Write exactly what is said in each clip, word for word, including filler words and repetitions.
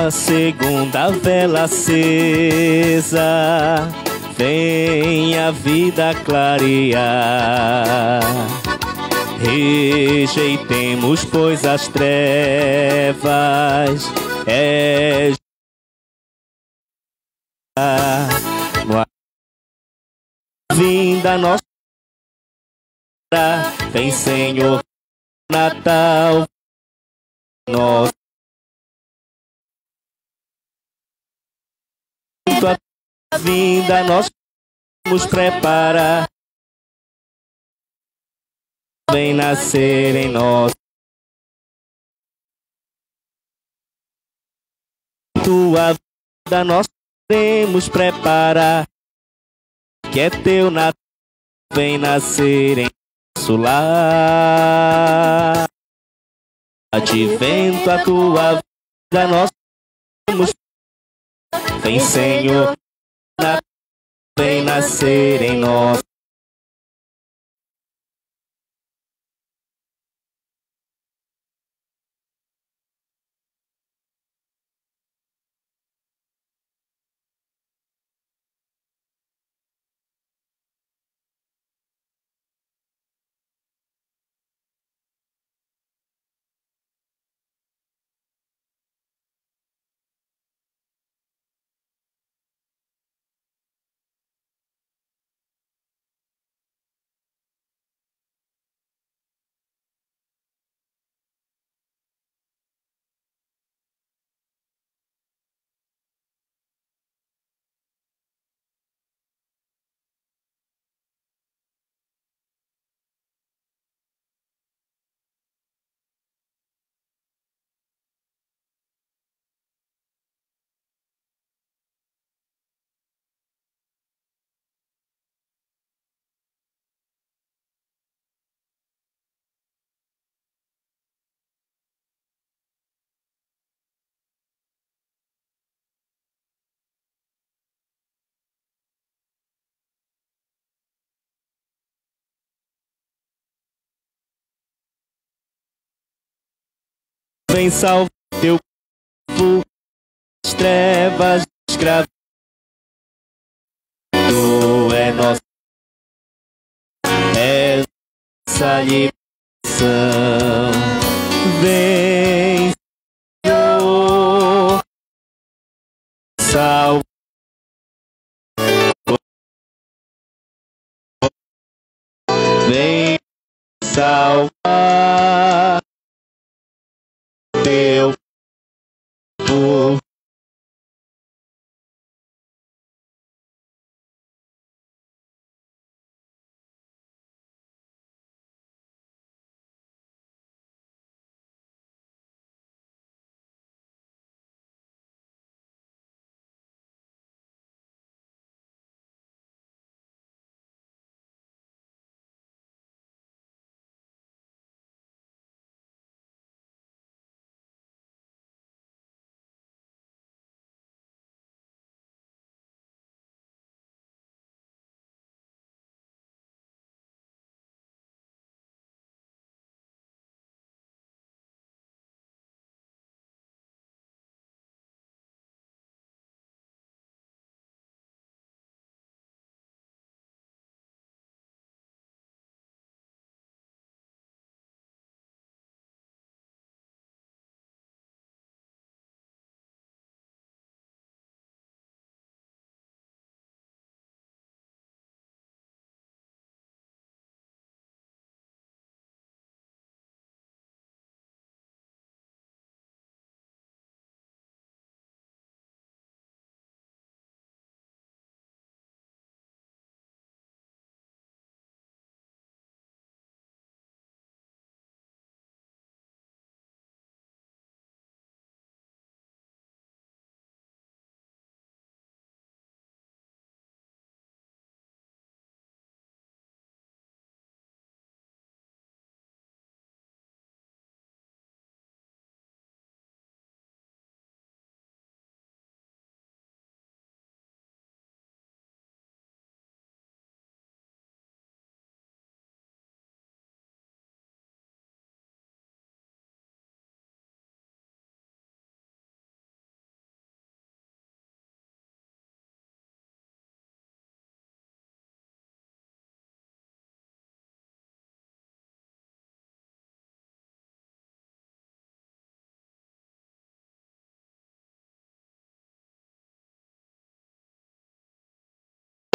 a segunda vela acesa, vem a vida clarear. Rejeitemos, pois, as trevas, é no vinda nossa. Vem, Senhor, Natal nosso. Tua vinda nós nos prepara, vem nascer em nós. Tua vida nós queremos preparar, que é teu Natal, vem nascer em nosso lar. Advento a tua vida nós queremos. Vem, Senhor, vem nascer em nós. Vem salvar teu povo, as trevas escravas. Tu é nossa, é nossa libertação. Vem, Senhor, salva. Vem salvar teu povo.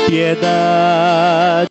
piedade.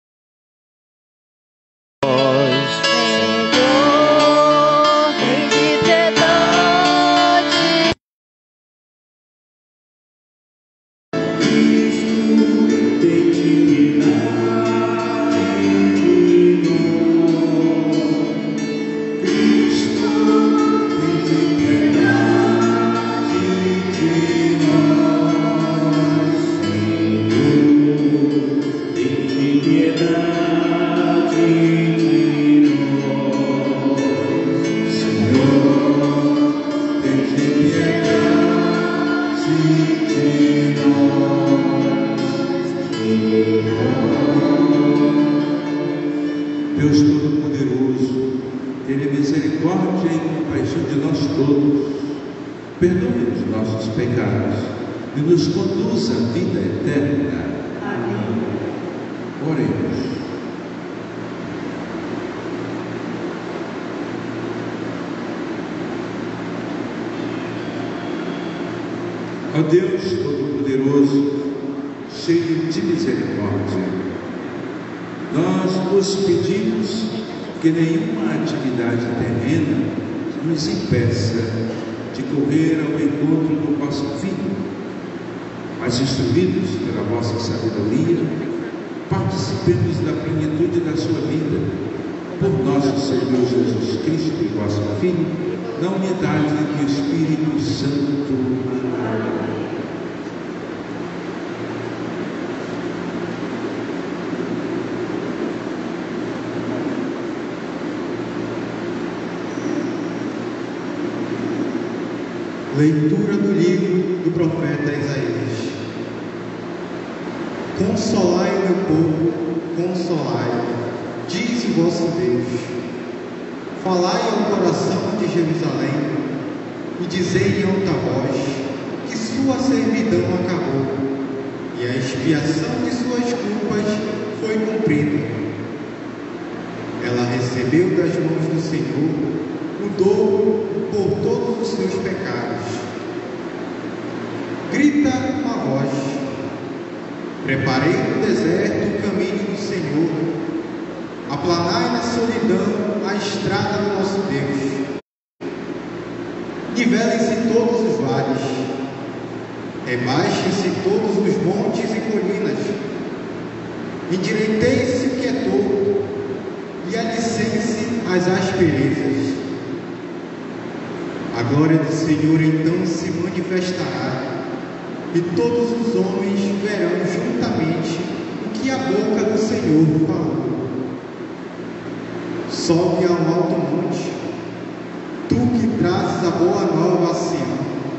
Deus Todo-Poderoso, tenha misericórdia e compaixão de nós todos, perdoe-nos nossos pecados e nos conduza à vida eterna. Amém. Oremos. Ó Deus Todo-Poderoso, cheio de misericórdia, nós vos pedimos que nenhuma atividade terrena nos impeça de correr ao encontro do vosso Filho, mas instruídos pela vossa sabedoria, participemos da plenitude da sua vida, por nosso Senhor Jesus Cristo e vosso Filho, na unidade do Espírito Santo. Amém. Leitura do livro do profeta Isaías. Consolai o meu povo, consolai, diz o vosso Deus. Falai ao coração de Jerusalém e dizei em alta voz que sua servidão acabou e a expiação de suas culpas foi cumprida. Ela recebeu das mãos do Senhor o dobro por todos os seus pecados. Grita uma voz: preparei no deserto o caminho do Senhor, aplanai na solidão a estrada do nosso Deus. Nivelem-se todos os vales, rebaixem-se todos os montes e colinas, endireitei-se o que é torto e alicem-se as asperezas. A glória do Senhor então se manifestará, e todos os homens verão juntamente o que a boca do Senhor falou. Sobe ao alto monte, tu que trazes a boa nova a Sião.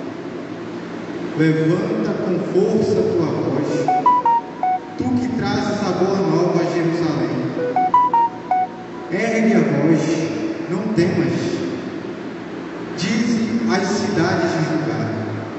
Levanta com força a tua voz, tu que trazes a boa nova a Jerusalém. Ergue a voz, não temas. Dize às cidades de Judá: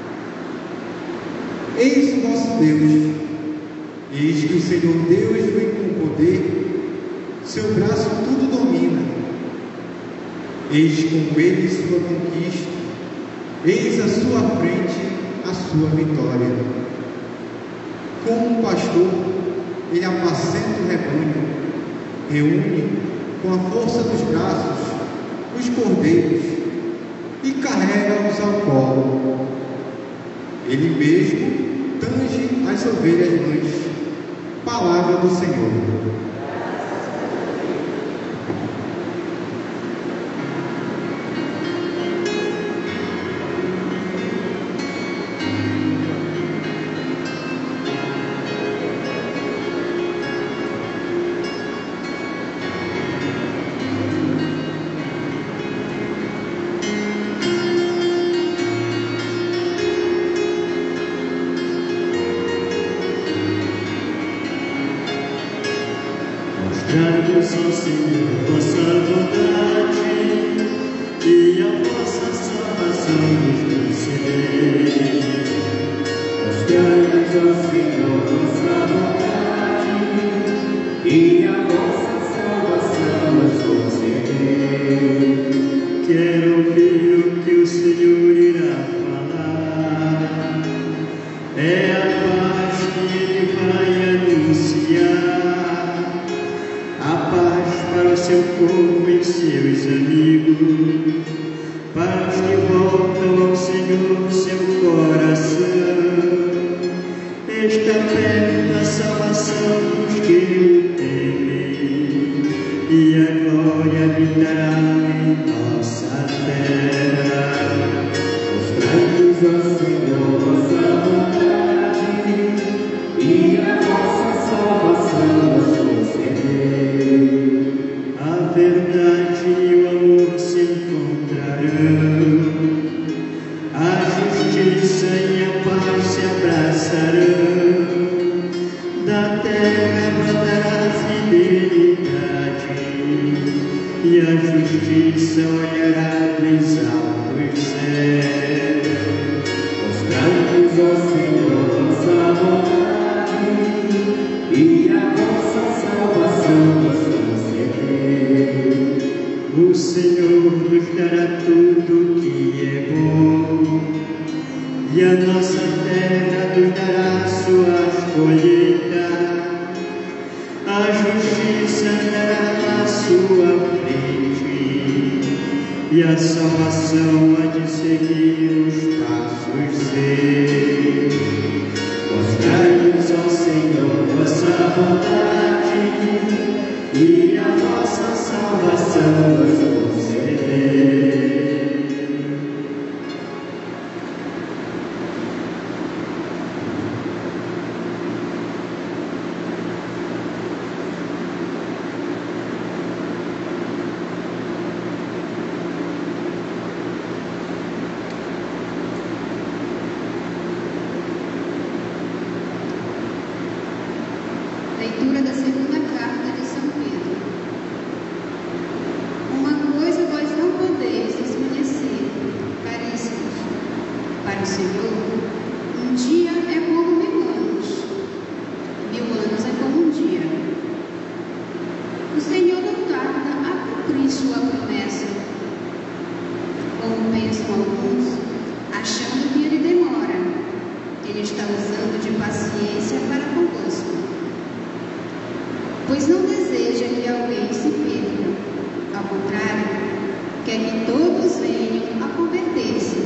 eis o vosso Deus, eis que o Senhor Deus vem com poder, seu braço tudo domina. Eis com ele sua conquista, eis à sua frente a sua vitória. Como um pastor, ele apacenta o rebanho, reúne com a força dos braços os cordeiros e carrega-os ao colo. Ele mesmo tange as ovelhas mães. Palavra do Senhor. Mostrai-vos, ó Senhor, vossa bondade e a vossa salvação nos concedei. Mostrai-vos, ó Senhor, vossa bondade e a vossa salvação nos concedei. Quero ouvir o que o Senhor irá falar. É a paz que Ele vai anunciar. seu corpo em seus amigos, para os que voltam ao Senhor seu coração. Está perto a salvação dos que o temem, e a glória habitará em nossa terra. Mostrai-nos, ó Senhor, vossa vontade, e a vossa salvação nos concedei. A verdade e o amor se encontrarão, a justiça e a paz se abraçarão. Da terra brotará a fidelidade, e a justiça olhará dos altos céus. Mostrai-nos, ó Senhor, vossa vontade, e a vossa salvação nos concedei. O Senhor nos dará tudo que é bom, e a nossa terra nos dará suas colheitas. A justiça andará à sua frente, e a salvação há de seguir os passos seus. Mostrai-nos, ó Senhor, vossa vontade, e a vossa salvação nos concedei. Leitura da segunda carta de São Pedro. Uma coisa vós não podeis desconhecer, caríssimos. Para o Senhor, um dia é como mil anos, e mil anos é como um dia. O Senhor não tarda a cumprir sua promessa, como pensam alguns, achando que ele demora. Ele está usando de paciência para convosco, pois não deseja que alguém se perca. Ao contrário, quer que todos venham a converter-se.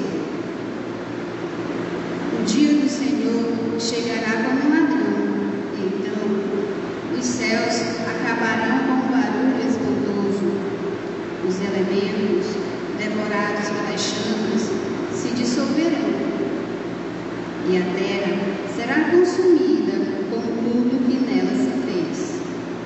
O dia do Senhor chegará como um ladrão. Então, os céus acabarão com um barulho espantoso. Os elementos, devorados pelas chamas, se dissolverão. E a terra será consumida com tudo que nela se fez.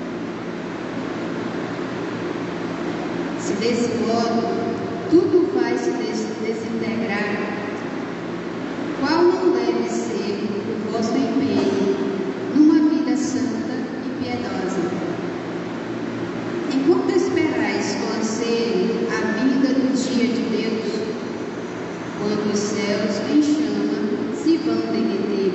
Se desse modo tudo vai se des desintegrar, qual não deve ser o vosso empenho numa vida santa e piedosa? Enquanto esperais com anseio a vida do dia de Deus, quando os céus em chama se vão derreter,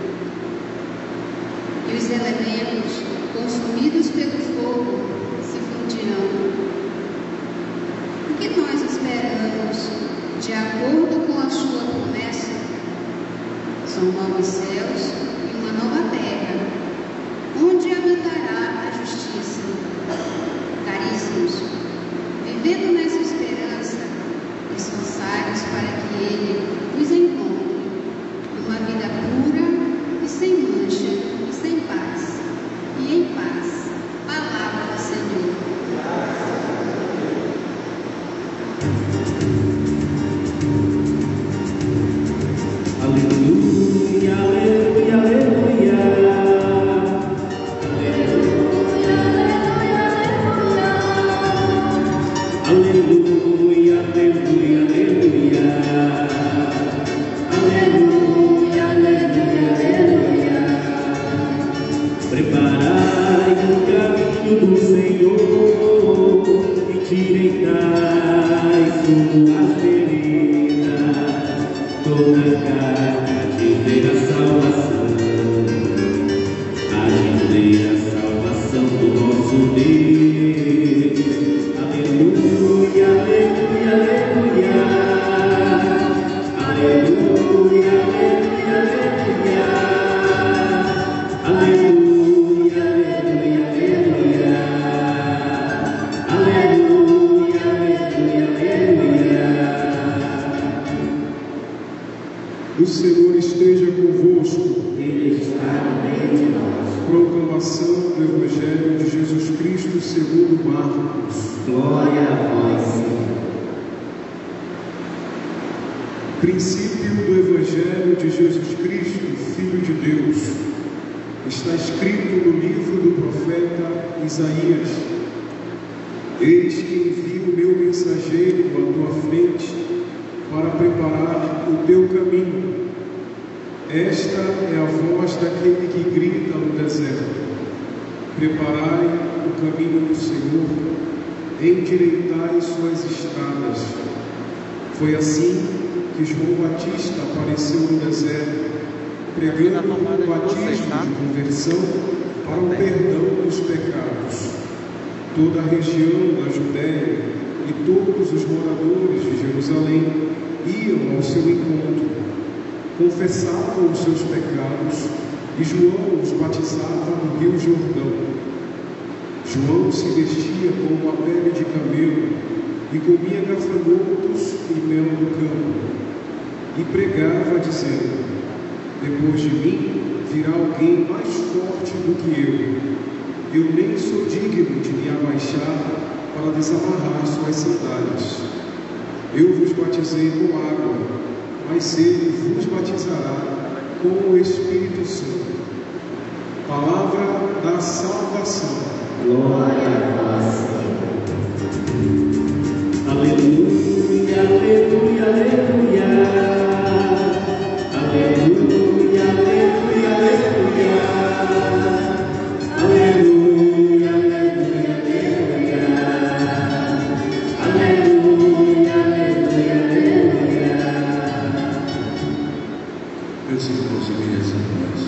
e os elementos consumidos pelo fogo se fundirão. O que nós esperamos, de acordo com a sua promessa, são novos céus e uma nova terra, onde habitará a justiça. Caríssimos, vivendo nessa esperança, esforçai-vos para que Ele os encontre numa vida pura e sem mancha e sem paz, e em paz. Palavra do Senhor. Aleluia, aleluia, aleluia. Aleluia, aleluia, aleluia. Aleluia, aleluia, aleluia. Aleluia, aleluia, aleluia. Preparai o caminho do Senhor e direitai suas veredas. Toda carne de ver a salvação, a de ver a salvação do nosso Deus. Aleluia, aleluia, aleluia. Aleluia, aleluia, aleluia. Aleluia, aleluia, aleluia. O Senhor esteja convosco. Ele está no meio de nós. Proclamação do Evangelho de Jesus Cristo segundo Marcos. Glória a vós, Senhor. Princípio do Evangelho de Jesus Cristo, Filho de Deus. Está escrito no livro do profeta Isaías: Eis que envio o meu mensageiro à tua frente para preparar o teu caminho. Esta é a voz daquele que grita no deserto: preparai o caminho do Senhor, endireitai suas estradas. Foi assim que João Batista apareceu no deserto, pregando o batismo de conversão para o perdão dos pecados. Toda a região da Judéia e todos os moradores de Jerusalém iam ao seu encontro, confessavam os seus pecados e João os batizava no Rio Jordão. João se vestia com uma pele de camelo e comia gafanhotos e mel do campo, e pregava dizendo: depois de mim virá alguém mais forte do que eu. Eu nem sou digno de me abaixar para desamarrar suas sandálias. Eu vos batizei com água, mas ele vos batizará com o Espírito Santo. Palavra da salvação. Glória a vós, Senhor. Aleluia, aleluia, aleluia. Aleluia, aleluia, aleluia. Aleluia, aleluia, aleluia. Aleluia, aleluia, aleluia. Meus irmãos e minhas irmãs,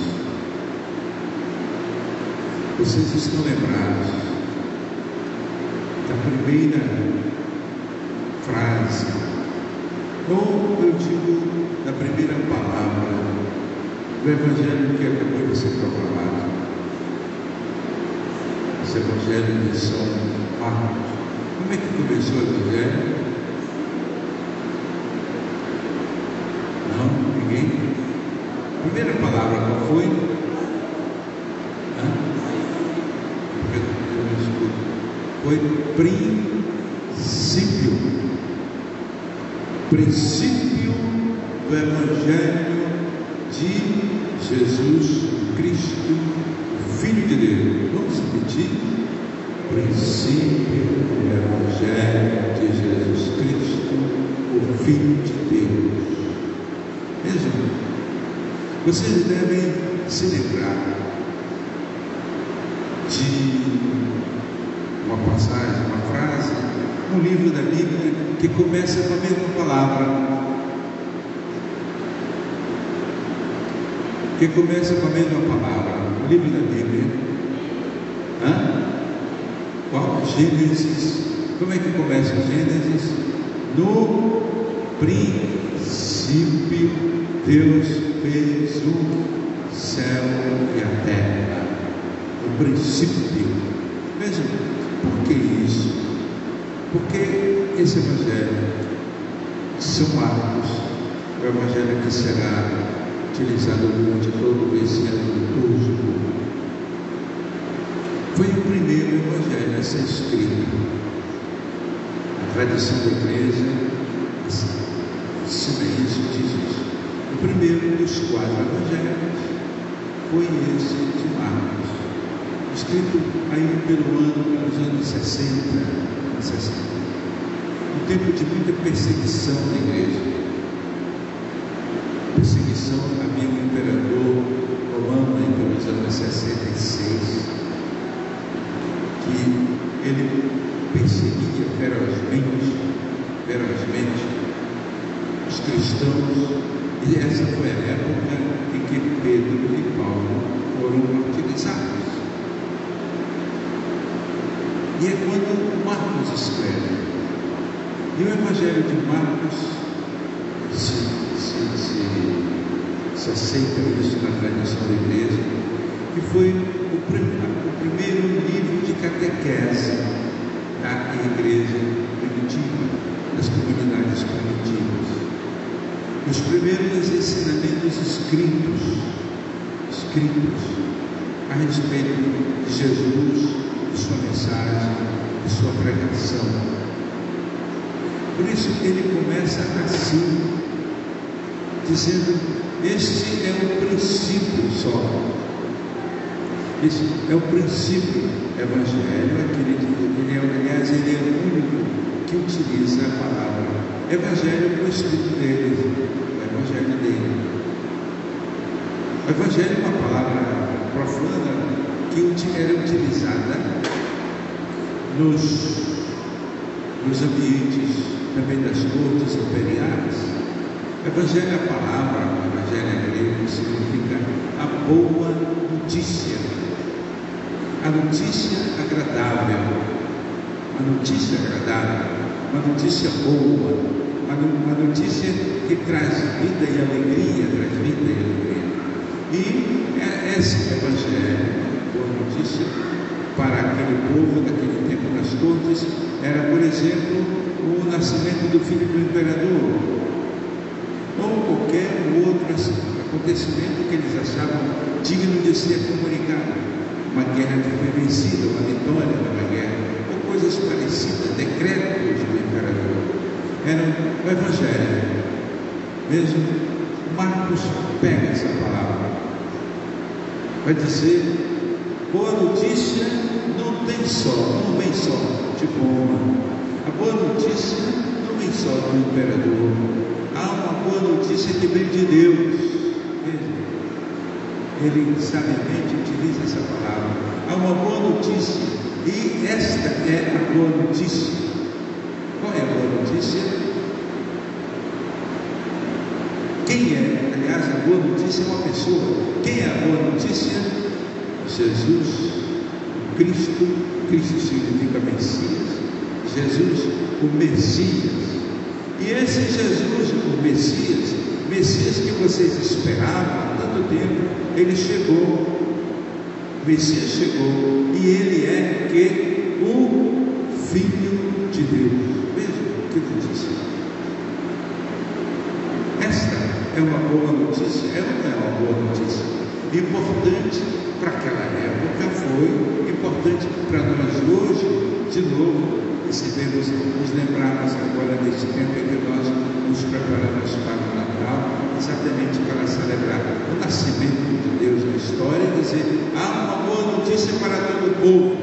vocês estão lembrados da primeira frase, ou eu digo, da primeira palavra do Evangelho que acabou de ser proclamado, esse Evangelho de São Marcos. Como é que começou o Evangelho? Não? Ninguém? A primeira palavra qual foi? Hã? Eu não escuto. Foi princípio. Princípio do Evangelho de Jesus Cristo, Filho de Deus. Vamos repetir? Princípio do Evangelho de Jesus Cristo, o Filho de Deus. Vejam, vocês devem se lembrar de uma passagem, uma frase, um livro da Bíblia que começa com a mesma palavra. Que começa com a mesma palavra. O livro da Bíblia. Hã? Qual? Gênesis. Como é que começa o Gênesis? No princípio, Deus fez o céu e a terra. No princípio. Vejam, por que isso? Porque esse Evangelho de São Marcos é o Evangelho que será utilizado durante todo esse ano litúrgico. Foi o primeiro Evangelho a ser escrito. A tradição da Igreja ensina isso, diz isso. O primeiro dos quatro Evangelhos foi esse de Marcos, escrito aí pelo ano, pelos anos sessenta, sessenta. Um tempo de muita perseguição na Igreja. Perseguição, havia um imperador romano aí pelos anos sessenta e seis, que ele perseguia ferozmente, ferozmente os cristãos, e essa foi a época em que Pedro e Paulo foram martirizados. E é quando Marcos escreve. E o Evangelho de Marcos se, se, se, se aceita isso na tradição da Igreja, que foi o, prim, o primeiro livro de catequese da Igreja primitiva, das comunidades primitivas. os primeiros ensinamentos escritos, escritos a respeito de Jesus, de sua mensagem, de sua pregação. Por isso ele começa assim, dizendo: este é o princípio só. Esse é o princípio evangélico. Aquele, ele é, aliás, ele é o único que utiliza a palavra evangelho no escrito dele, o evangelho dele. O evangelho é uma palavra profana que era utilizada nos, nos ambientes também das cortes imperiais. Evangelho é a palavra, o evangelho é grego, significa a boa notícia, a notícia agradável, a notícia agradável, uma notícia boa, uma notícia que traz vida e alegria, traz vida e alegria. E esse evangelho, boa notícia, para aquele povo daquele tempo nas cortes, era, por exemplo, o nascimento do filho do imperador, ou qualquer outro acontecimento que eles achavam digno de ser comunicado, uma guerra que foi vencida, uma vitória numa guerra, ou coisas parecidas, decretos do imperador. Era o evangelho. Mesmo Marcos pega essa palavra, vai dizer: boa notícia não tem só, não vem só de Roma. A boa notícia não vem só do imperador. Há uma boa notícia que vem de Deus. Ele sabiamente utiliza essa palavra. Há uma boa notícia, e esta é a boa notícia. Qual é a boa notícia? Quem é? Aliás, a boa notícia é uma pessoa. Quem é a boa notícia? Jesus, o Cristo. Cristo significa Messias. Jesus, o Messias. E esse Jesus, o Messias, Messias que vocês esperavam há tanto tempo, ele chegou. O Messias chegou, e ele é que o Filho de Deus. Veja que notícia. Esta é uma boa notícia. Ela não é uma boa notícia. Importante para aquela época, foi importante para nós hoje, de novo. Recebemos, nos lembrarmos agora deste tempo em que nós nos preparamos para o Natal, exatamente para celebrar o nascimento de Deus na história e dizer: há uma boa notícia para todo o povo.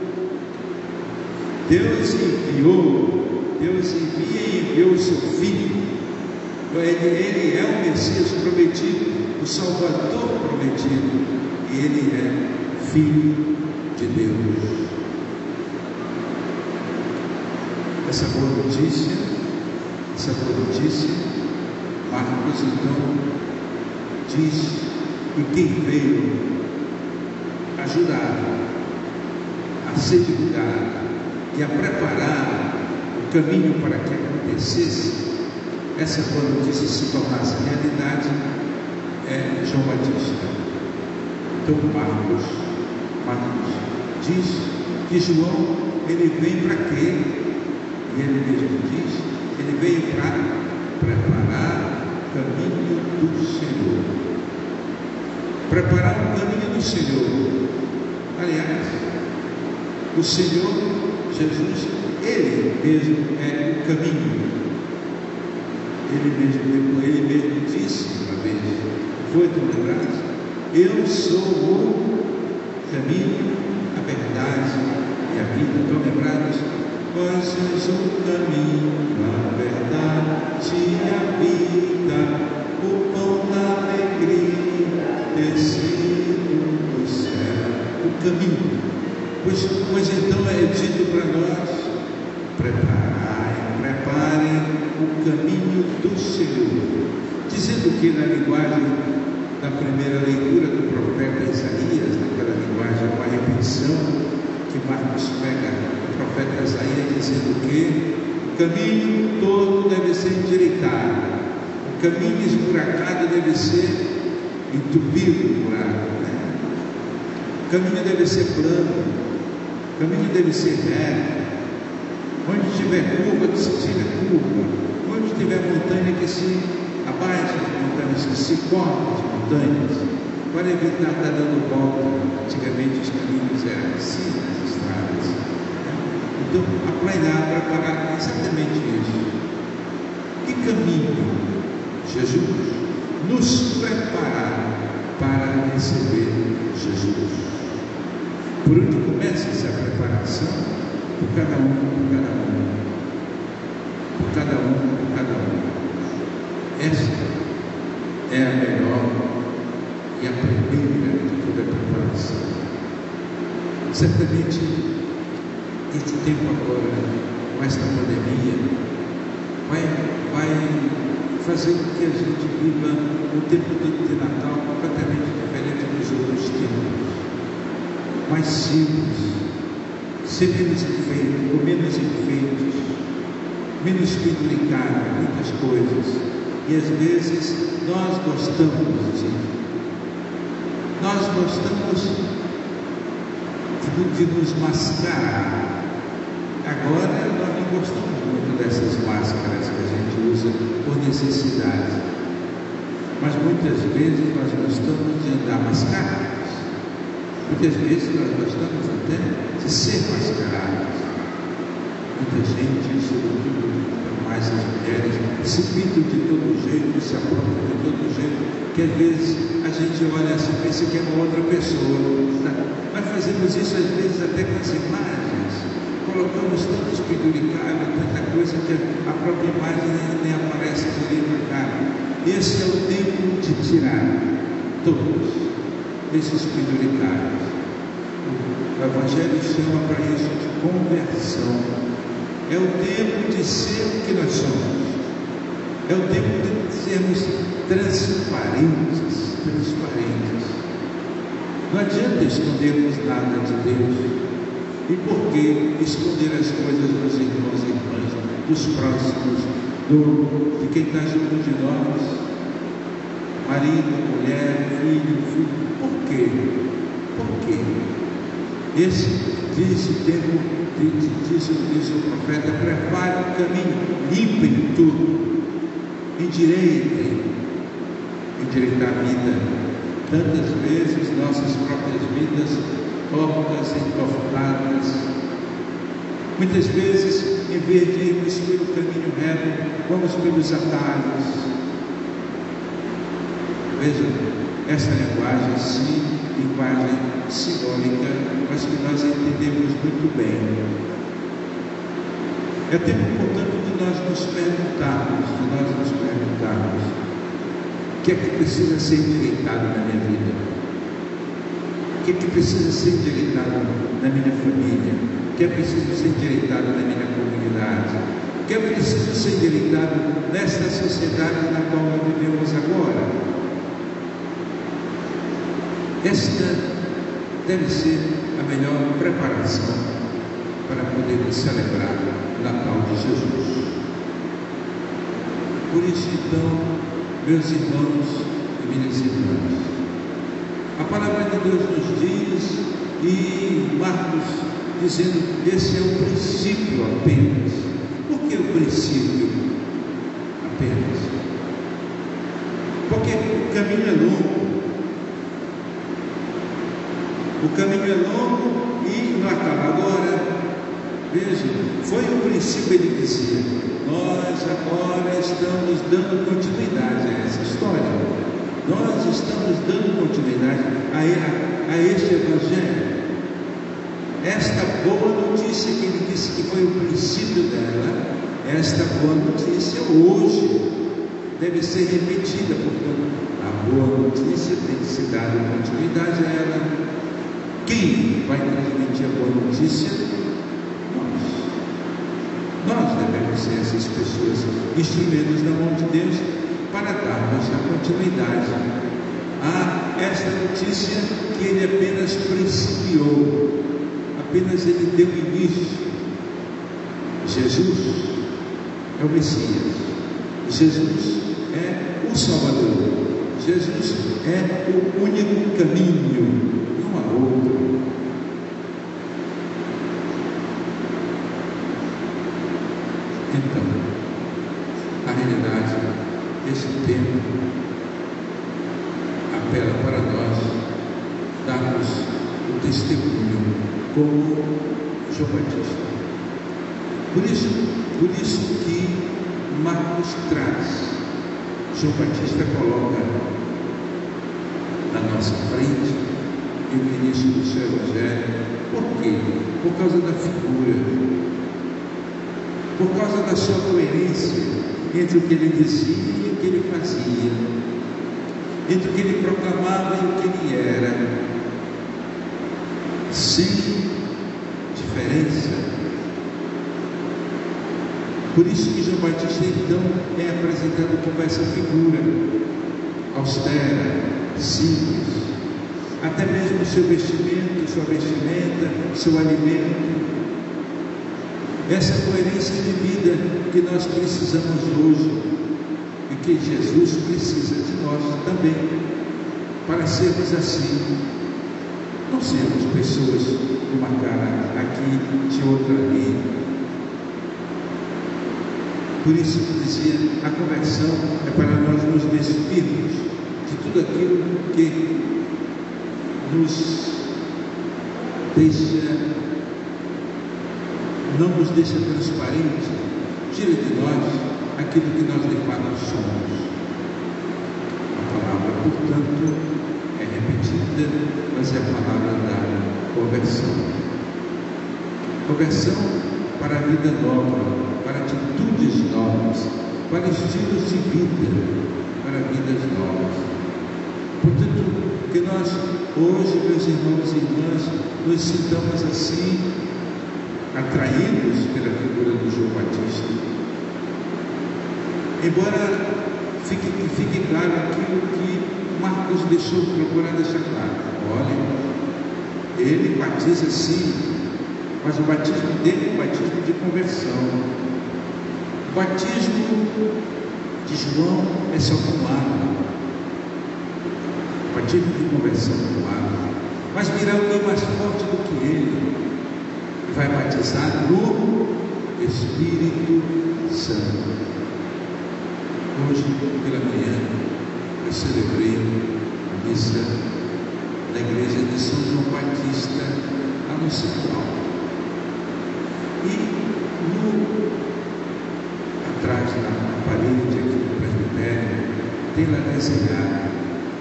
Deus enviou, Deus envia e enviou o seu Filho. Ele, ele é o Messias prometido, o Salvador prometido, e ele é Filho de Deus. Essa boa notícia, essa boa notícia, Marcos então diz que quem veio ajudar a ser divulgado e a preparar o caminho para que acontecesse, essa boa notícia se tornasse realidade, é João Batista. Então Marcos, Marcos diz que João, ele vem para quê? E ele mesmo diz: ele veio para preparar o caminho do Senhor. Preparar o caminho do Senhor. Aliás, o Senhor Jesus, ele mesmo é o caminho. Ele mesmo, ele mesmo disse uma vez: foi tão lembrado? Eu sou o caminho, a verdade e a vida. Estão lembrados? Vós sois o caminho, a verdade e a vida, o pão da alegria descido do céu. O caminho. Pois, pois então é dito para nós: preparem, preparem o caminho do Senhor. Dizendo que na linguagem da primeira leitura do profeta Isaías, naquela linguagem, uma repetição que Marcos pega o profeta Isaías, dizendo que o caminho todo deve ser endireitado, o caminho esburacado deve ser entupido de buraco, né? O caminho deve ser plano, o caminho deve ser reto, onde tiver curva que se tire curva, onde tiver montanha que se abaixe as montanhas, que se cortem as montanhas, para evitar estar dando volta. Antigamente os caminhos eram assim nas estradas. Então, aplainar para parar exatamente isso. Que caminho Jesus nos preparar para receber Jesus? Por onde começa essa preparação? Por cada um, por cada um. Por cada um, por cada um. Esta é a melhor e a primeira de toda a preparação. Certamente, este tempo agora, com esta pandemia, vai, vai fazer com que a gente viva o tempo de Natal completamente diferente dos outros tempos. Mais simples, sem menos enfeites, com menos enfeites, menos penduricado, muitas coisas. E às vezes nós gostamos de, nós gostamos de, de nos mascarar. Agora nós não gostamos muito dessas máscaras que a gente usa por necessidade. Mas muitas vezes nós gostamos de andar mascarados. Muitas vezes nós gostamos até de ser mascarados. Muita gente, sobretudo mais as mulheres, se pintam de todo jeito, se apropriam de todo jeito, que às vezes a gente olha assim e pensa que é uma outra pessoa. Nós fazemos isso às vezes até com as imagens, colocamos tantos penduricados, tanta coisa que a própria imagem nem, nem aparece direito na cara. Esse é o tempo de tirar todos esses penduricados. O Evangelho chama para isso de conversão. É o tempo de ser o que nós somos. É o tempo de sermos transparentes, transparentes. Não adianta escondermos nada de Deus. E por que esconder as coisas dos irmãos e irmãs, dos próximos, do, de quem está junto de nós? Marido, mulher, filho, filho. Por quê? Por quê? Esse diz o tempo, diz, diz, diz o profeta, prepare o caminho, limpem tudo, endireitem, endireitar a vida. Tantas vezes nossas próprias vidas tortas, entortadas. Muitas vezes, em vez de irmos pelo caminho reto, vamos pelos atalhos. Vejam, essa linguagem, sim, linguagem simbólica, mas que nós entendemos muito bem. É tempo, portanto, de nós nos perguntarmos, de nós nos perguntarmos, o que é que precisa ser endireitado na minha vida? O que é que precisa ser endireitado na minha família? O que é preciso ser endireitado na minha comunidade? O que é preciso ser endireitado nesta sociedade na qual nós vivemos agora? Esta deve ser a melhor preparação para podermos celebrar o Natal de Jesus. Por isso, então, meus irmãos e minhas irmãs, a palavra de Deus nos diz, e Marcos dizendo que esse é o princípio apenas. Por que o princípio apenas? Porque o caminho é longo. O caminho é longo e não acaba. Agora, veja, foi o princípio, ele dizia, nós agora estamos dando continuidade a essa história. Nós estamos dando continuidade a, a, a este Evangelho. Esta boa notícia que ele disse que foi o princípio dela, esta boa notícia hoje deve ser repetida. Portanto, a boa notícia tem que ser dada continuidade a ela. Quem vai transmitir a boa notícia? Nós. Nós devemos ser essas pessoas, instrumentos na mão de Deus, para darmos a continuidade a esta notícia que ele apenas principiou, apenas ele deu início. Jesus é o Messias, Jesus é o Salvador, Jesus é o único caminho, não há outro. Então, na realidade, esse tempo apela para nós darmos o testemunho como João Batista. Por isso, por isso que Marcos traz, João Batista coloca na nossa frente e no início do seu evangelho. Por quê? Por causa da figura, por causa da sua coerência entre o que ele dizia e o que ele fazia, entre o que ele proclamava e o que ele era, sem diferença. Por isso que João Batista então é apresentado como essa figura austera, simples, até mesmo seu vestimento, sua vestimenta, seu alimento, essa coerência de vida que nós precisamos hoje e que Jesus precisa de nós também, para sermos assim, não sermos pessoas de uma cara aqui, de outra ali. Por isso que dizia, a conversão é para nós nos despirmos de tudo aquilo que nos deixa, não nos deixa transparente, tira de nós aquilo que nós de fato somos. A palavra, portanto, é repetida, mas é a palavra da conversão. Conversão para a vida nova, para atitudes novas, para estilos de vida, para vidas novas. Portanto, que nós hoje, meus irmãos e irmãs, nos sintamos assim, atraídos pela figura do João Batista. Embora fique, fique claro aquilo que Marcos deixou, procurar deixar claro. Olha, ele batiza sim, mas o batismo dele é um batismo de conversão. O batismo de João é só com água. O batismo de conversão com água. Mas virá alguém mais forte do que ele, e vai batizar no Espírito Santo. Hoje, pela manhã, eu celebrei a missa na igreja de São João Batista, lá no Central. E no, atrás, na, na parede aqui do presbitério, tem lá desenhado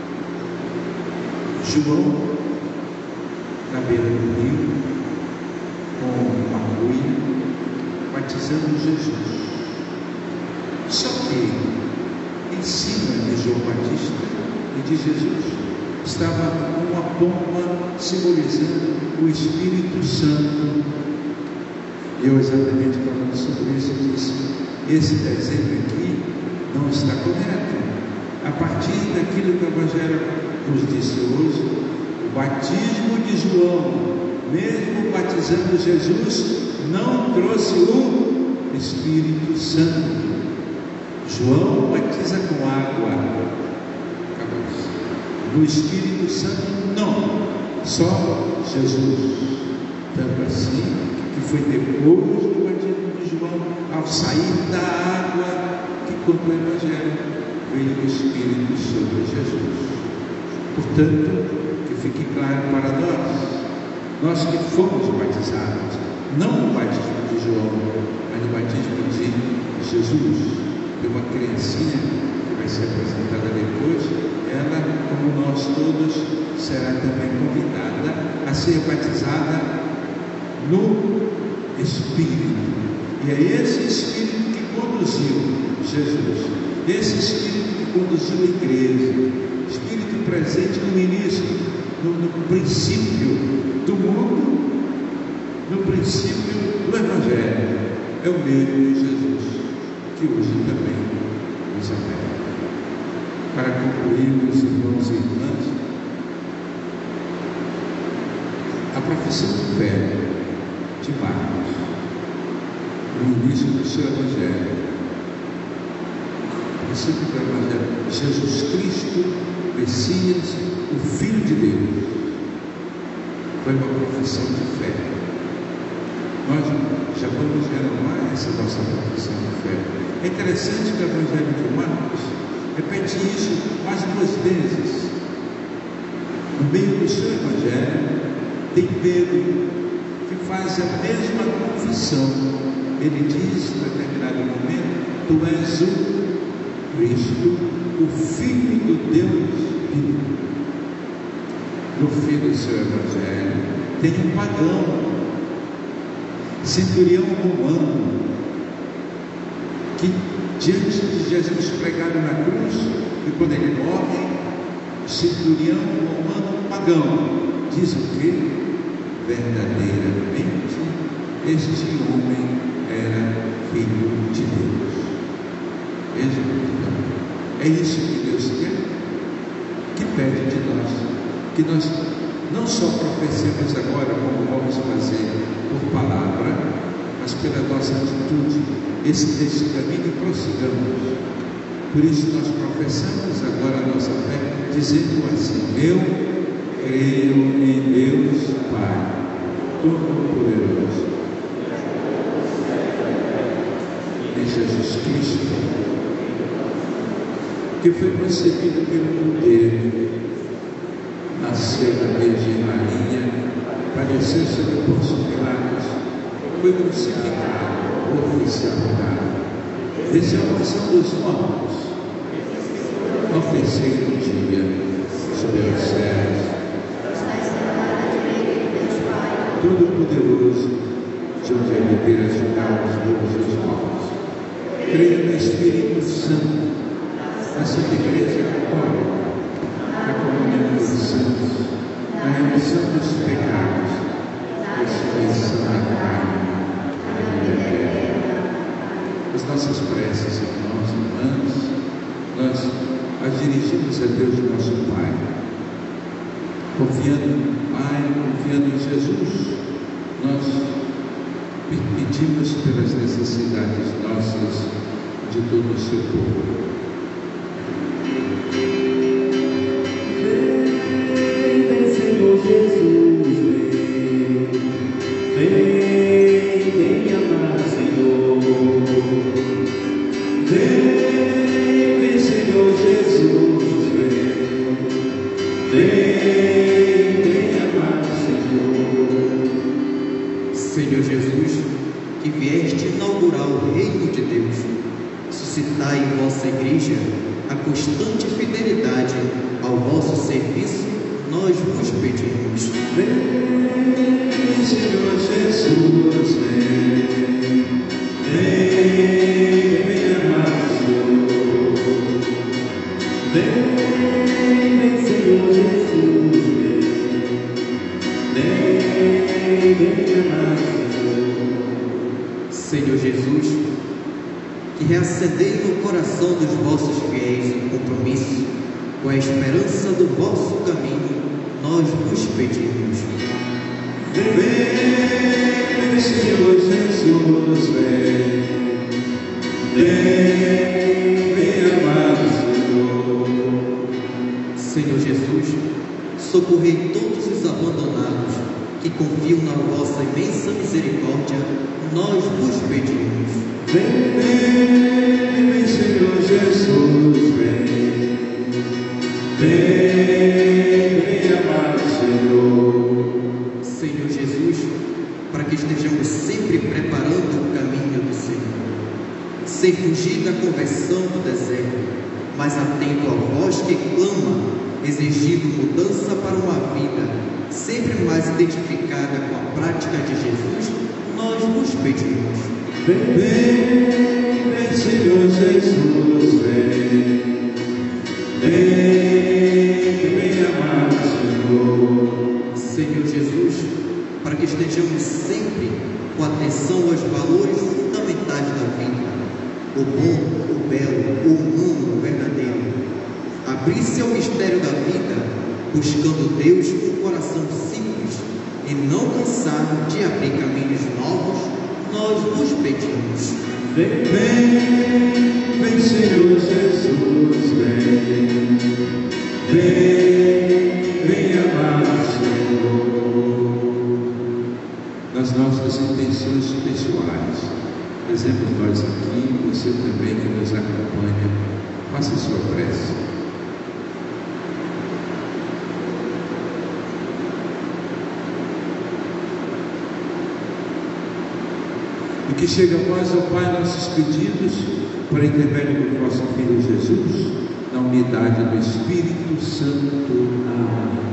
João na beira do rio, com uma cuia, batizando Jesus. Só que em cima de João Batista e de Jesus estava uma pomba simbolizando o Espírito Santo. E eu, exatamente falando sobre isso, disse: esse desenho aqui não está correto. A partir daquilo que o Evangelho nos disse hoje, o batismo de João, mesmo batizando Jesus, não trouxe o Espírito Santo. João batiza com água, no Espírito Santo não, só Jesus. Tanto assim que foi depois do batismo de João, ao sair da água, que contou o Evangelho, veio o Espírito sobre Jesus. Portanto, que fique claro para nós, nós que fomos batizados, não no batismo de João, mas no batismo de Jesus. Tem uma criancinha que vai ser apresentada depois, ela, como nós todos, será também convidada a ser batizada no Espírito. E é esse Espírito que conduziu Jesus, esse Espírito que conduziu a igreja, Espírito presente no início, no, no princípio do mundo, no princípio do Evangelho, é o mesmo Jesus, que hoje também nos apela. Para concluir, meus irmãos e irmãs, a profissão de fé de Marcos, no início do seu Evangelho, o princípio do Evangelho, Jesus Cristo, Messias, o Filho de Deus, foi uma profissão de fé. Nós já vamos renovar essa nossa profissão de fé. É interessante que o Evangelho de Marcos Repete isso mais duas vezes. No meio do seu evangelho, tem Pedro que faz a mesma confissão. Ele diz, em determinado momento: Tu és o Cristo, o Filho do Deus vivo. No fim do seu evangelho, tem um pagão, centurião romano, que diante de Jesus pregado na cruz, e quando ele morre, o centurião romano pagão diz o que? Verdadeiramente este homem era filho de Deus. Veja, é isso que Deus quer, que pede de nós, que nós não só professemos agora, como vamos fazer por palavra, mas pela nossa atitude, esse desse caminho e prossigamos. Por isso nós professamos agora a nossa fé, dizendo assim: eu creio em Deus Pai Todo-Poderoso, em Jesus Cristo, que foi concebido pelo poder, nasceu da Virgem Maria, padeceu sob Pôncio Pilatos, foi crucificado, ou foi sepultado, desceu à mansão dos mortos, ao terceiro dia, sobre os céus, Todo-Poderoso, de onde ele virá julgar os vivos e os mortos. Creio no Espírito Santo, na Santa Igreja Católica, na comunhão dos santos, na remissão dos pecados, na ressurreição da carne, na vida eterna. As nossas preces, irmãos e irmãs, nós as dirigimos a Deus, nosso Pai, confiando no Pai, confiando em Jesus. Nós pedimos pelas necessidades nossas, de todo o seu povo. Vem, Senhor Jesus, vem, vem, vem amar, Senhor. Vem, vem, Senhor Jesus, vem, vem, vem amar, Senhor. Senhor Jesus, que vieste inaugurar o reino de Deus, suscitai em vossa igreja a constante fidelidade ao vosso serviço, nós vos pedimos. Vem, Senhor Jesus, vem, vem, vem amar, Senhor. Vem, vem, Senhor Jesus, vem, vem, vem amar, Senhor. Senhor Jesus, que reacendei no coração dos vossos fiéis o compromisso com a esperança do vosso caminho, nós vos pedimos. Vem, Senhor Jesus, vem, vem, vem amado Senhor. Senhor Jesus, socorrei todos os abandonados que confiam na vossa imensa misericórdia, nós vos pedimos. Vem, vem, Senhor Jesus, vem, vem, vem amado Senhor. Senhor Jesus, para que estejamos sempre preparando o caminho do Senhor, sem fugir da conversão do deserto, mas atento à voz que clama, exigindo mudança para uma vida sempre mais identificada com a prática de Jesus, nós vos pedimos. Vem, vem, Senhor Jesus, vem, vem, vem amado Senhor. Senhor Jesus, para que estejamos sempre com atenção aos valores fundamentais da vida, o bom, o belo, o humano, o verdadeiro, abrir-se ao mistério da vida, buscando Deus com um coração simples e não cansado de abrir caminhos novos, nós vos pedimos. Vem, vem, vem Senhor Jesus, vem, vem, vem amado Senhor. Nas nossas intenções pessoais, fazemos nós aqui, você também que nos acompanha, Faça a sua prece. E que chegue a nós, ó Pai, nossos pedidos, por intermédio do vosso Filho Jesus, na unidade do Espírito Santo. Amém.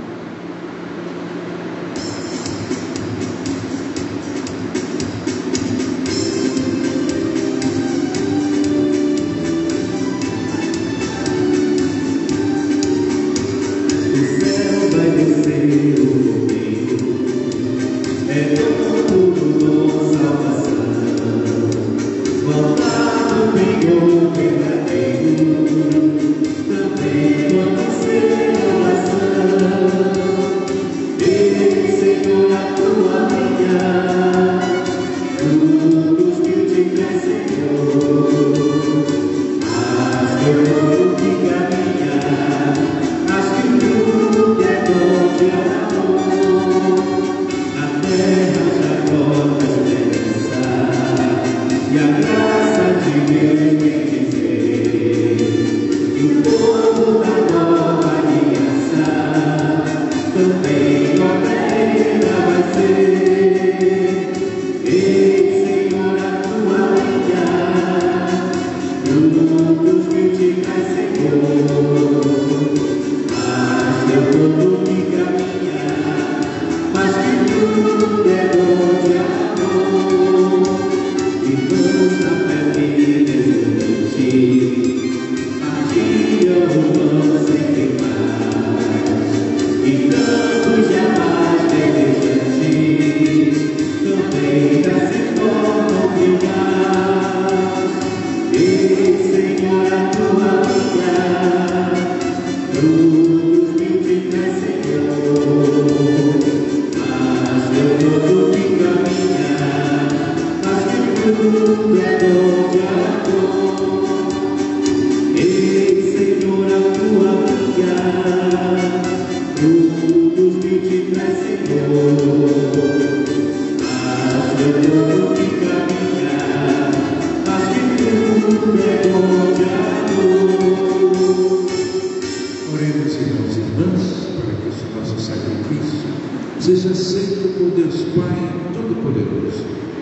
Seja aceito por Deus Pai Todo-Poderoso,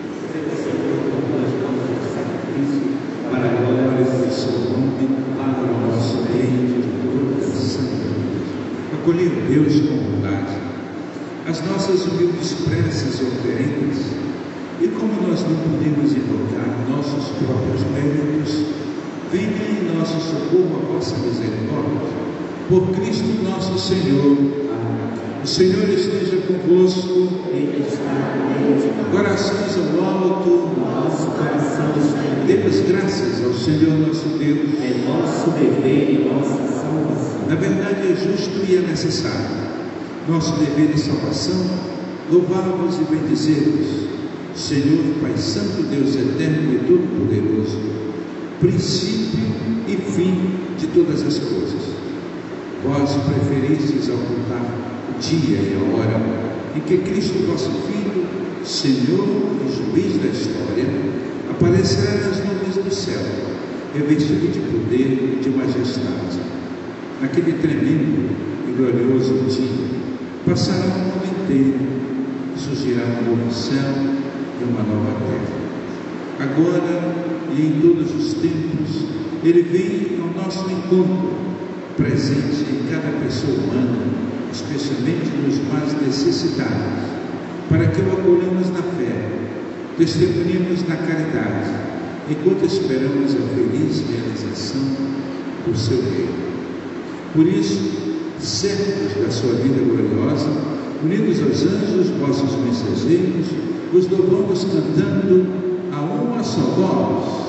para a glória do seu nome, para o nosso bem de toda a santa. Acolhendo Deus com bondade as nossas humildes preces oferendas, e como nós não podemos invocar nossos próprios méritos, venha em nosso socorro a vossa misericórdia, por Cristo nosso Senhor. O Senhor esteja convosco. Ele está conosco. Corações ao alto. Nosso coração está em Demos graças ao Senhor nosso Deus. É nosso dever e nossa salvação. Na verdade é justo e é necessário. Nosso dever e salvação, louvá-vos e bendizê-vos, Senhor, Pai Santo, Deus eterno e todo-poderoso, princípio e fim de todas as coisas. Vós preferistes ocultar o dia e a hora em que Cristo, vosso Filho, Senhor e juiz da história, aparecerá nas nuvens do céu, revestido de poder e de majestade. Naquele tremendo e glorioso dia, passará o mundo inteiro, surgirá um novo céu e uma nova terra. Agora e em todos os tempos, Ele vem ao nosso encontro, presente em cada pessoa humana, especialmente nos mais necessitados, para que o acolhamos na fé, testemunhemos na caridade, enquanto esperamos a feliz realização do seu reino. Por isso, certos da sua vida gloriosa, unidos aos anjos, vossos mensageiros, os louvamos cantando a uma só voz.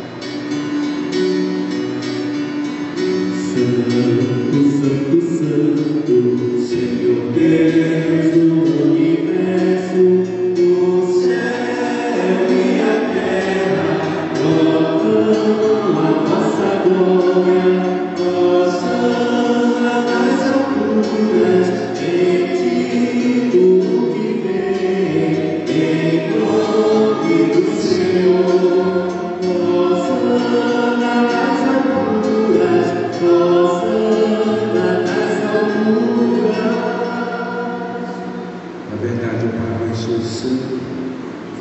Santo, Santo, Santo, Senhor Deus do universo, o céu e a terra proclamam a vossa glória. Hosana nas alturas, em ti tudo que vem, em nome do Senhor. Hosana nas alturas.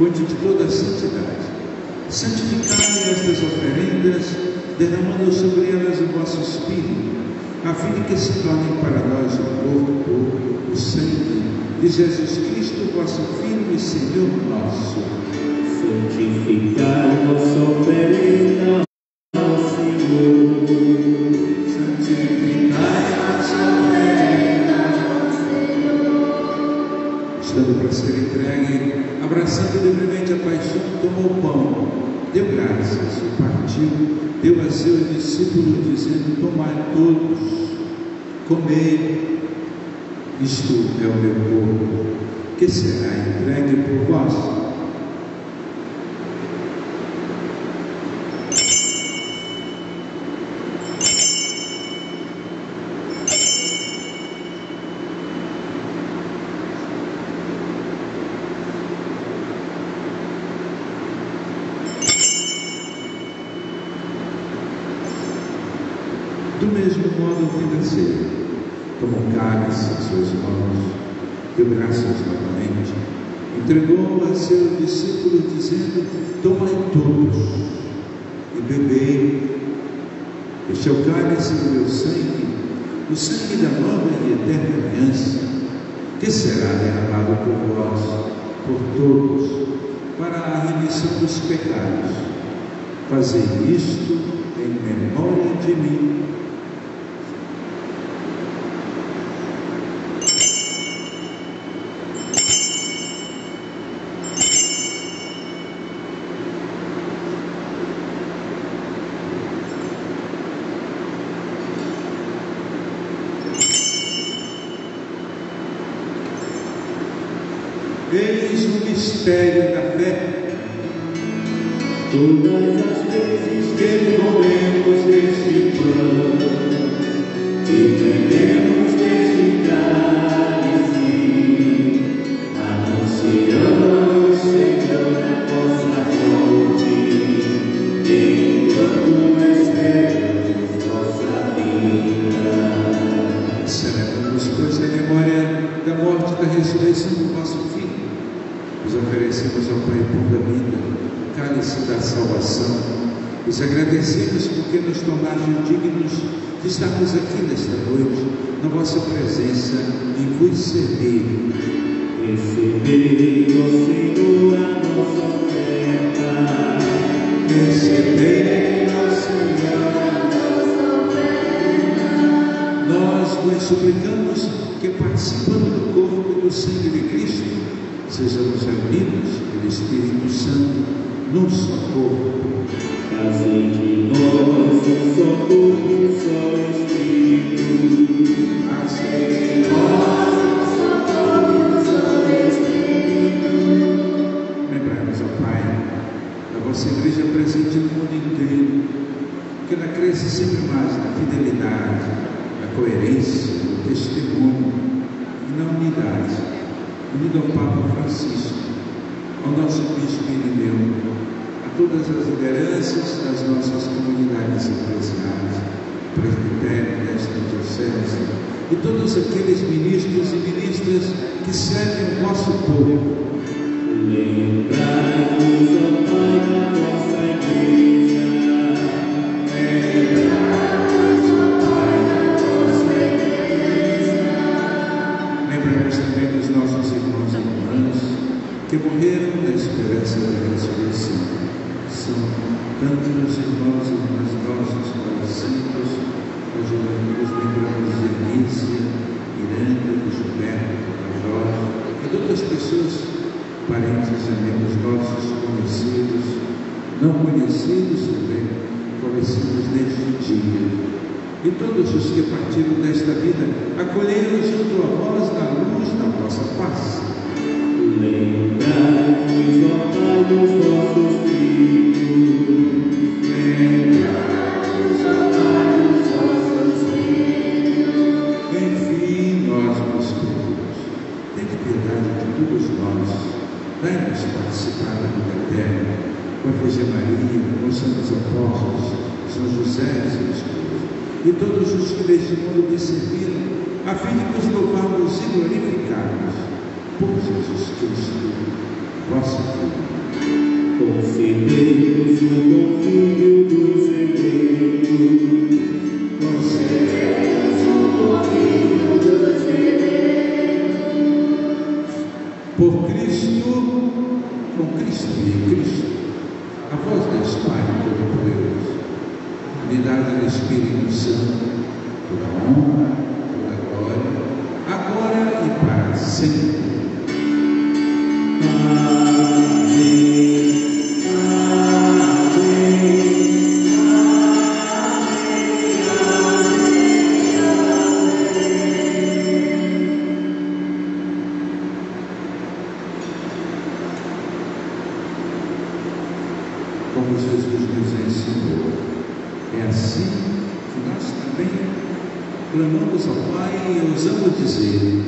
fonte de toda a santidade. Santificai estas oferendas, derramando sobre elas o vosso Espírito, a fim de que se tornem para nós o corpo, o sangue de Jesus Cristo, vosso Filho e Senhor nosso. Santificai vossa oferenda ao Senhor. Santificai vossa oferenda ao Senhor. Estando para ser entregue, abraçando livremente a paixão, tomou o pão, deu graças, o partiu, deu a seus discípulos, dizendo: tomai todos, comei, isto é o meu corpo, que será entregue por vós. Do mesmo modo, o fim da ceia, tomou o cálice em suas mãos, deu graças novamente, entregou a seus discípulos, dizendo: tomai todos e bebei, este é o cálice do meu sangue, o sangue da nova e eterna aliança, que será derramado por vós, por todos, para a remissão dos pecados. Fazei isto em memória de mim. Eis o mistério da fé. Todas as vezes que comemos deste pão e bebemos deste cálice, anunciamos, Senhor, a vossa morte, enquanto esperamos vossa vinda. Celebramos, pois, a memória da morte e da ressurreição do vosso Filho. Nos oferecemos ao Pai pão da vida, cálice da salvação. Os agradecemos porque nos tornaste dignos de estarmos aqui nesta noite, na vossa presença, e vos servir. Recebei, ó Senhor, a nossa oferta. Recebei, ó Senhor, a nossa oferta. nós vos suplicamos que, participando do corpo e do sangue de Cristo, sejamos reunidos pelo Espírito Santo num só corpo. Fazei de nós um só corpo, um só Espírito. Fazei de nós um só corpo, um só Espírito. Lembramos, ó Pai, da vossa igreja presente no mundo inteiro, que ela cresça sempre mais na fidelidade, na coerência, no testemunho e na unidade. Unido ao Papa Francisco, ao nosso Bispo Irineu, a todas as lideranças das nossas comunidades eclesiais, presbitério desta diocese, e todos aqueles ministros e ministras que servem o vosso povo. Lembrai-vos, ó Pai, da vossa igreja. Lembrai-vos, ó Pai, da vossa igreja. Lembramos também dos nossos irmãos e irmãs que morreram na esperança da ressurreição. São tantos irmãos e irmãs nossos falecidos. Hoje nos lembramos de Elícia, Miranda, de Gilberto, de Jorge e de outras pessoas, parentes e amigos nossos, conhecidos, não conhecidos também, conhecidos neste dia. E todos os que partiram desta vida, acolheram junto a vós na luz da vossa paz. Lembrai-vos, ó Pai, dos vossos filhos. Lembrai-vos, ó Pai, dos vossos filhos. Enfim, nós vos pedimos, tende piedade de todos nós, dai-nos participar da vida eterna, com a Virgem Maria, com os santos apóstolos, São José e seus esposos, e todos os que neste mundo me serviram, a fim de nos louvarmos e glorificarmos por Jesus Cristo, vosso Filho. unidade do Espírito Santo, toda honra, toda glória, agora e para sempre. Como Jesus nos ensinou, é assim que nós também clamamos ao Pai e ousamos dizer: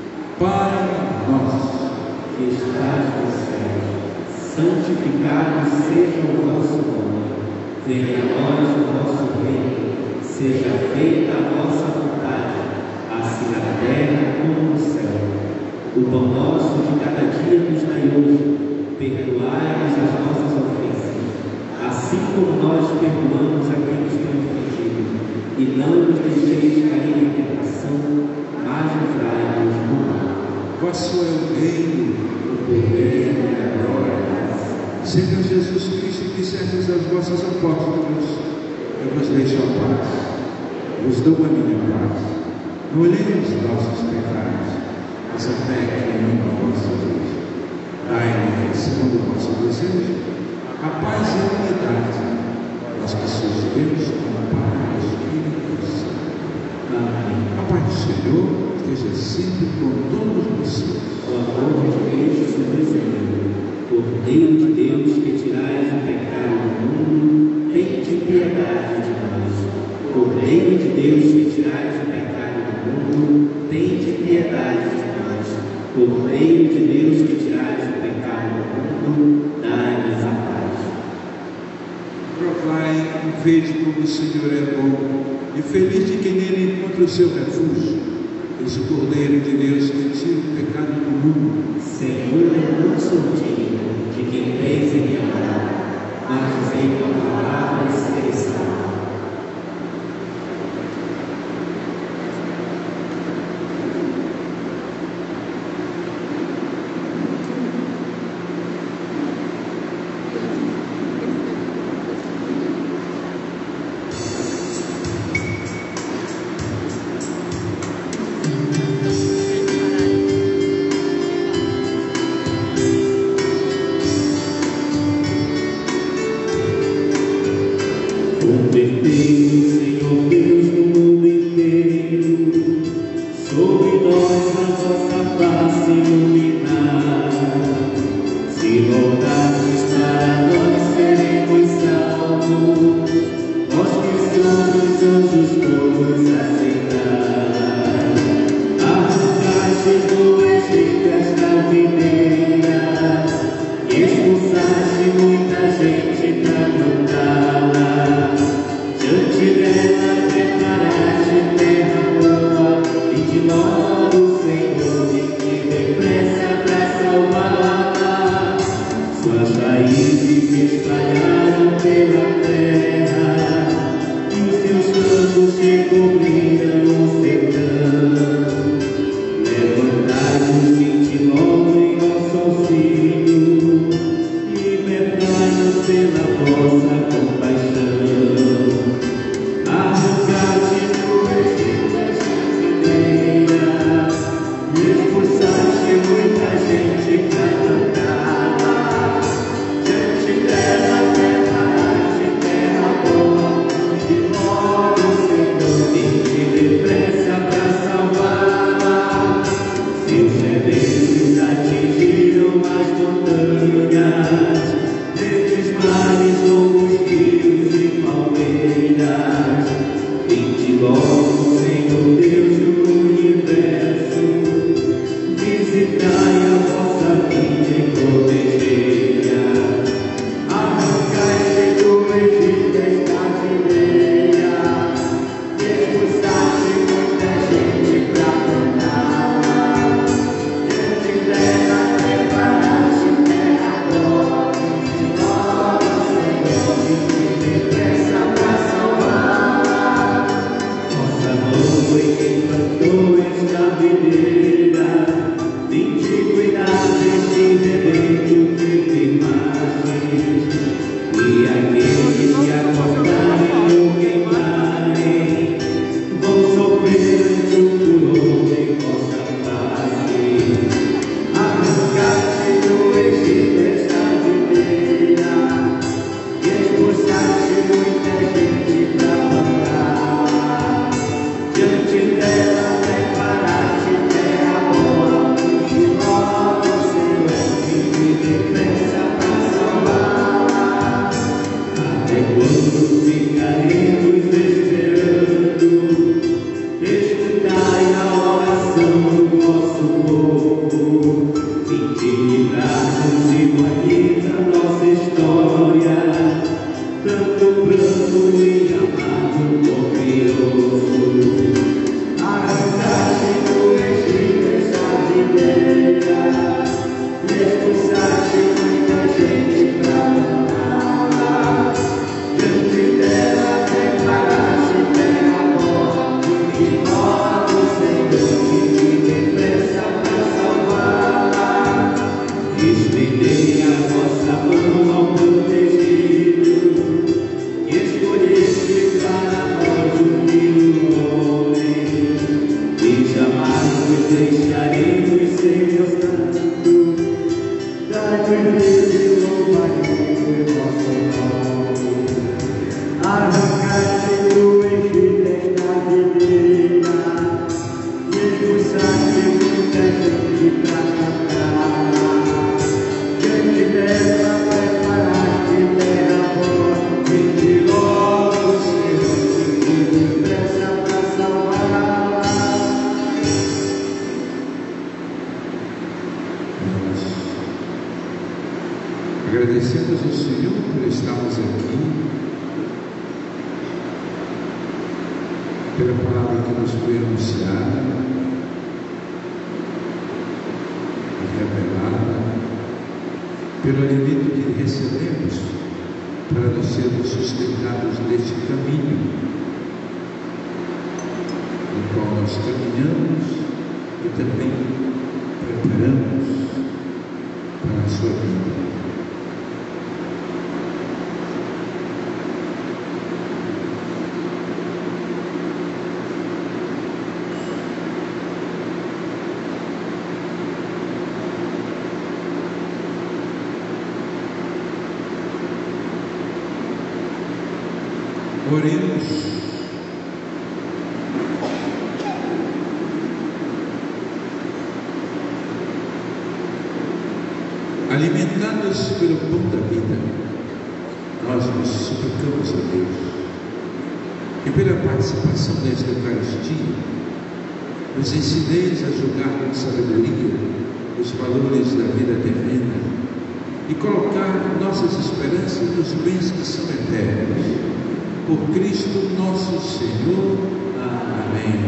Para nós que estás no céu, santificado seja o vosso nome, venha a nós o vosso reino, seja feita a vossa vontade, assim na terra como no céu. O pão nosso de cada dia nos dai hoje, perdoai-nos as nossas ofensas, assim como nós perdoamos a quem nos tem ofendido, e não nos deixeis cair em tentação, mas livrai-nos do mal. Vosso é o reino, O poder e a glória. Senhor Jesus Cristo, que serves as vossas apóstolos, eu vos deixo a paz, vos dou a minha paz. Não olhei os nossos pecados, mas até que em a vossa luz. Dai-me, segundo o vosso desejo, a paz e a unidade, nós que sois Deus, com o Pai e o Espírito Santo. Amém. A paz do Senhor esteja sempre com todos vocês. O amor de Cristo nos uniu. Cordeiro de Deus que tirais o pecado do mundo, tende piedade de nós. Cordeiro de Deus que tirais o pecado do mundo, tende piedade de nós. Cordeiro de Deus que tirais o pecado do mundo, dai-nos a paz. Provai e vede como o Senhor é bom, e feliz de quem nele encontra o seu refúgio. Eis o Cordeiro de Deus que tira o pecado do mundo. Senhor, eu não sou digno de quem vês em minha morada, mas dizei tua palavra e serei salvo. Convertei, Senhor Deus, no mundo inteiro, sobre nós a vossa face iluminar. Se voltarmos para nós, seremos salvos, nós que somos anjos todos aceitar. Arrancaste do Egito esta videira, e expulsaste muita gente para plantá-la. Diante dela preparaste terra boa, e de nós o Senhor te depressa para salvá-la. Suas raízes se espalharam pela terra, e os seus campos se cobriram no céu. Agradecemos ao Senhor por estarmos aqui, pela palavra que nos foi anunciada e revelada, pelo alimento que recebemos para nós sermos sustentados neste caminho no qual nós caminhamos e também preparamos para a sua vida. Oremos. Alimentados pelo pão da vida, nós nos suplicamos a Deus que pela participação desta Eucaristia nos ensineis a julgar com sabedoria os valores da vida terrena e colocar nossas esperanças nos bens que são eternos. Por Cristo nosso Senhor. Amém.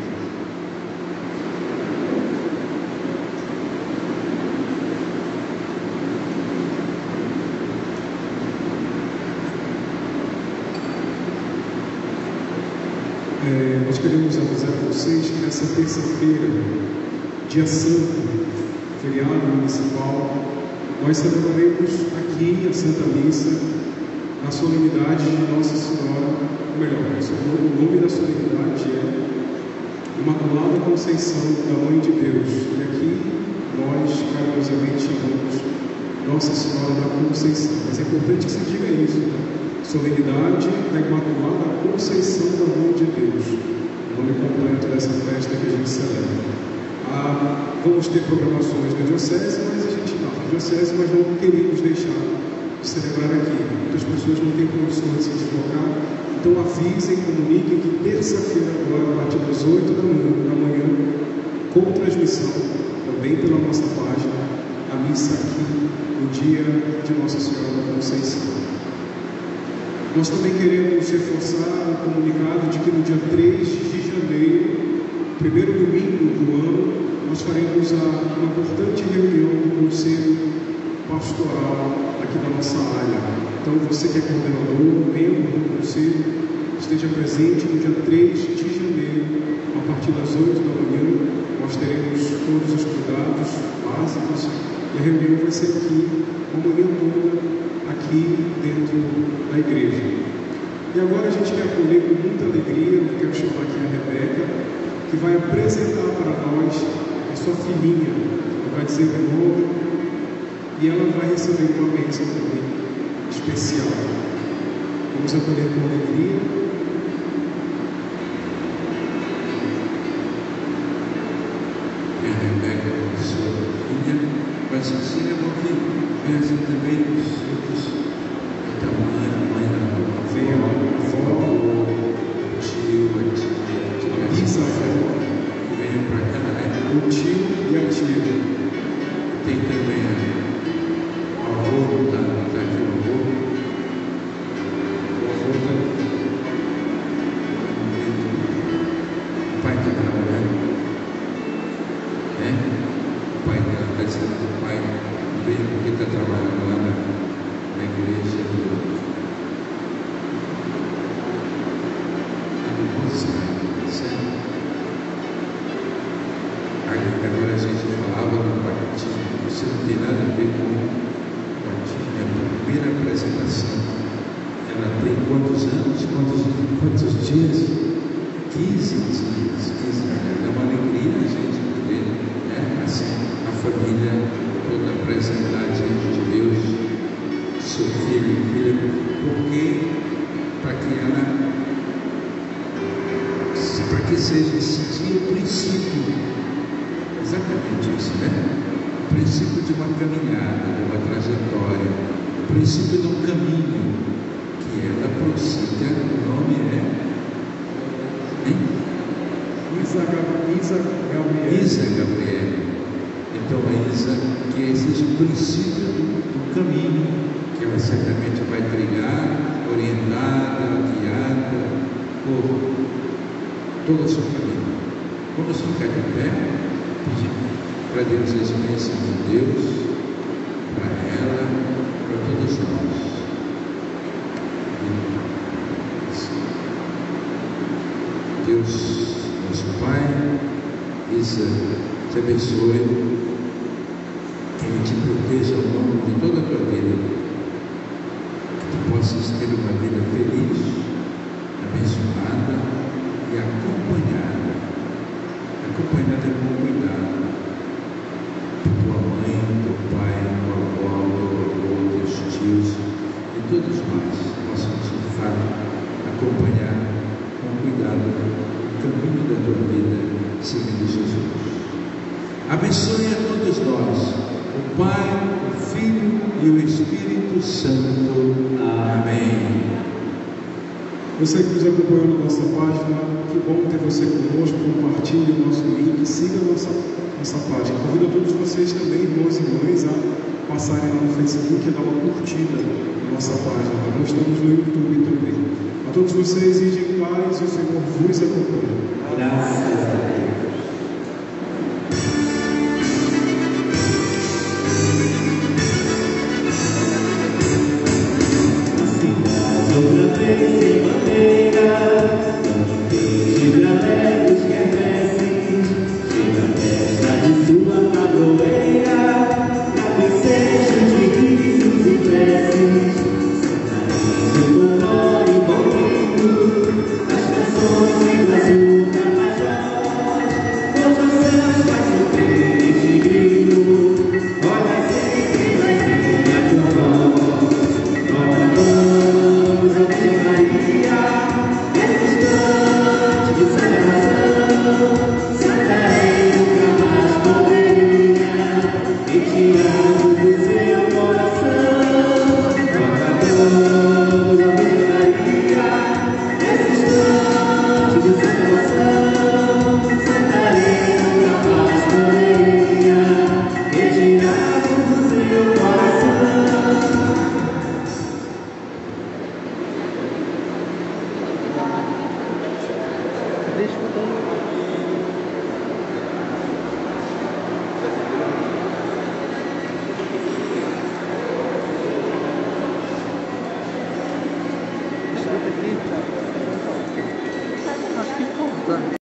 É, nós queremos avisar vocês que nessa terça-feira, dia santo, feriado municipal, nós celebraremos aqui a Santa Missa a solenidade de Nossa Senhora, ou melhor, o nome da solenidade é Imaculada Conceição da Mãe de Deus. E aqui nós carinhosamente chamamos Nossa Senhora da Conceição. Mas é importante que se diga isso, né? Solenidade da Imaculada Conceição da Mãe de Deus, o nome completo dessa festa que a gente celebra. Ah, vamos ter programações na Diocese, mas a gente não, na Diocese, mas não queremos deixar de celebrar aqui. Muitas pessoas não têm condições de se deslocar, então avisem, comuniquem que terça-feira agora, a partir das oito da manhã, com transmissão, também pela nossa página, a missa aqui no dia de Nossa Senhora da Conceição. Nós também queremos reforçar o comunicado de que no dia três de janeiro, primeiro domingo do ano, nós faremos uma importante reunião do Conselho Pastoral aqui da nossa área. Então, você que é coordenador, membro do Conselho, esteja presente no dia três de janeiro, a partir das oito da manhã. Nós teremos todos os cuidados básicos e a reunião vai ser aqui, uma manhã toda, aqui dentro da igreja. E agora a gente vai acolher com muita alegria, eu quero chamar aqui a Rebeca, que vai apresentar para nós a sua filhinha, ela vai dizer o nome e ela vai receber uma bênção também especial. Vamos acolher com alegria. Mas seria bom que viessem também os outros, então a mãe, a mãe da venha a avó, o tio, a tia, a bisavó, que venham para cá, né? O tio e a tia. Tem também o avô, tá, tá aqui o avô. O avô tá. O pai está trabalhando, né? O pai dela está dizendo que o pai veio porque está trabalhando lá na, na igreja do, do Rosário, certo? Aí agora a gente falava do batismo, isso não tem nada a ver com o batismo, é a primeira apresentação. Ela tem quantos anos? Quantos, quantos dias? quinze dias, quinze dias. É uma alegria a gente poder, né, assim, a família toda apresentar diante de Deus, seu filho e filha, porque para que ela, para que seja esse dia o princípio, exatamente isso, né? O princípio de uma caminhada, de uma trajetória, o princípio de um caminho, que ela prossiga, o nome é Isa, Isa Gabriel. Isa Gabriel. Então a Isa, que esse seja o princípio do, do caminho que ela certamente vai trilhar, orientada, guiada por toda a sua família. Vamos ficar de pé, pedir para Deus as bênçãos de Deus, para ela, para todos nós. Deus, nosso Pai, Isa, te abençoe, que Ele te proteja ao longo de toda a tua vida, que tu possas ter uma vida feliz, abençoada e acompanhada, acompanhada com cuidado por tua mãe, teu pai, tua avó, teu avô, teus tios e todos nós possamos de fato acompanhar com cuidado o caminho da tua vida, seguindo Jesus. Abençoe a todos nós, o Pai, o Filho e o Espírito Santo. Amém. Você que nos acompanhou na nossa página, que bom ter você conosco. Compartilhe o nosso link, siga a nossa, nossa página. Convido a todos vocês também, irmãos e irmãs, a passarem lá no Facebook e dar uma curtida na nossa página. Nós estamos no YouTube também. A todos vocês, e de paz, o Senhor vos acompanhe. Graças